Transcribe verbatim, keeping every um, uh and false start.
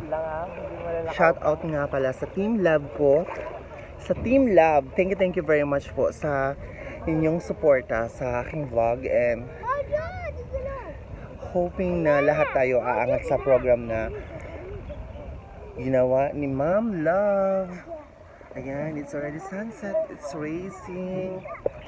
Shout out nga pala sa Team Love ko. Sa Team Love, thank you, thank you very much po sa inyong suporta sa aking vlog, and hoping na lahat tayo aangat sa program na ginawa ni Ma'am Love. Ayan, it's already sunset, it's racing.